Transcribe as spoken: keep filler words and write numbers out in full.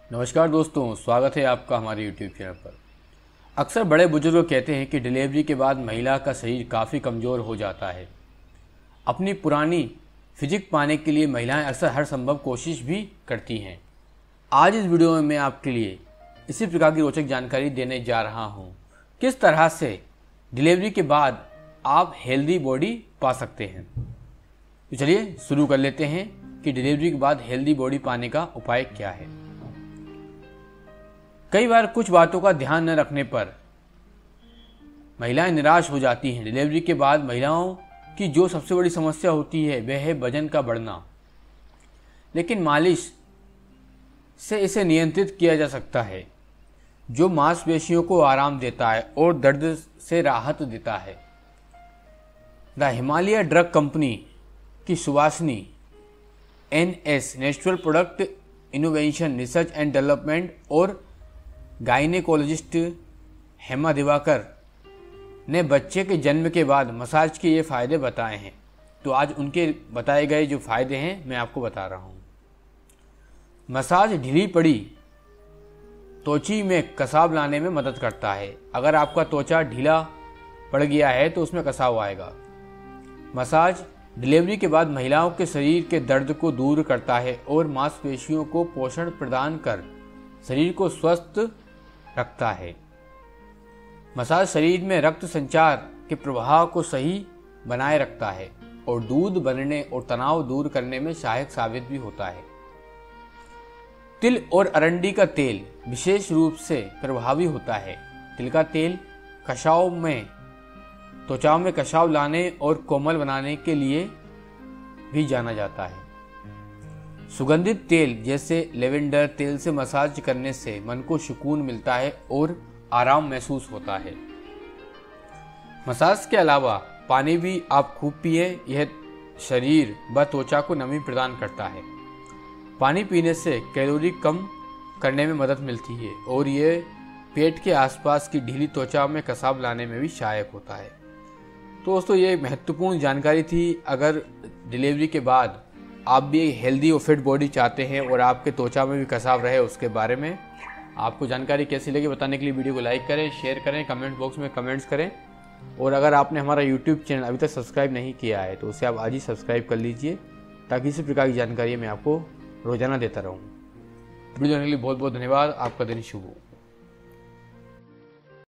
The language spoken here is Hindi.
नमस्कार दोस्तों, स्वागत है आपका हमारे यूट्यूब चैनल पर। अक्सर बड़े बुजुर्ग कहते हैं कि डिलीवरी के बाद महिला का शरीर काफ़ी कमज़ोर हो जाता है। अपनी पुरानी फिजिक पाने के लिए महिलाएं अक्सर हर संभव कोशिश भी करती हैं। आज इस वीडियो में मैं आपके लिए इसी प्रकार की रोचक जानकारी देने जा रहा हूँ, किस तरह से डिलीवरी के बाद आप हेल्दी बॉडी पा सकते हैं। तो चलिए शुरू कर लेते हैं कि डिलीवरी के बाद हेल्दी बॉडी पाने का उपाय क्या है। कई बार कुछ बातों का ध्यान न रखने पर महिलाएं निराश हो जाती हैं। डिलीवरी के बाद महिलाओं की जो सबसे बड़ी समस्या होती है वह है वजन का बढ़ना, लेकिन मालिश से इसे नियंत्रित किया जा सकता है, जो मांसपेशियों को आराम देता है और दर्द से राहत देता है। द हिमालय ड्रग कंपनी की Suvasini N S natural product innovation research and development और गायनेकोलॉजिस्ट हेमा दिवाकर ने बच्चे के जन्म के बाद मसाज के ये फ़ायदे बताए हैं। तो आज उनके बताए गए जो फ़ायदे हैं मैं आपको बता रहा हूँ। मसाज ढीली पड़ी त्वचा में कसाव लाने में मदद करता है। अगर आपका त्वचा ढीला पड़ गया है तो उसमें कसाव आएगा। मसाज डिलीवरी के बाद महिलाओं के शरीर के दर्द को दूर करता है और मांसपेशियों को पोषण प्रदान कर शरीर को स्वस्थ रखता है। मसाज शरीर में रक्त संचार के प्रवाह को सही बनाए रखता है और दूध बनने और तनाव दूर करने में सहायक साबित भी होता है। तिल और अरंडी का तेल विशेष रूप से प्रभावी होता है। तिल का तेल कशाव में त्वचा में कशाव लाने और कोमल बनाने के लिए भी जाना जाता है। सुगंधित तेल जैसे लेवेंडर तेल से मसाज करने से मन को सुकून मिलता है और आराम महसूस होता है। मसाज के अलावा पानी भी आप खूब पिए। यह शरीर व त्वचा को नमी प्रदान करता है। पानी पीने से कैलोरी कम करने में मदद मिलती है और यह पेट के आसपास की ढीली त्वचा में कसाव लाने में भी सहायक होता है। तो दोस्तों, ये महत्वपूर्ण जानकारी थी। अगर डिलीवरी के बाद आप भी एक हेल्दी और फिट बॉडी चाहते हैं और आपके त्वचा में भी कसाव रहे, उसके बारे में आपको जानकारी कैसी लगी बताने के लिए वीडियो को लाइक करें, शेयर करें, कमेंट बॉक्स में कमेंट्स करें। और अगर आपने हमारा यूट्यूब चैनल अभी तक सब्सक्राइब नहीं किया है तो उसे आप आज ही सब्सक्राइब कर लीजिए, ताकि इसी प्रकार की जानकारी मैं आपको रोजाना देता रहूँ। वीडियो देखने के लिए बहुत बहुत धन्यवाद। आपका दिन शुभ हो।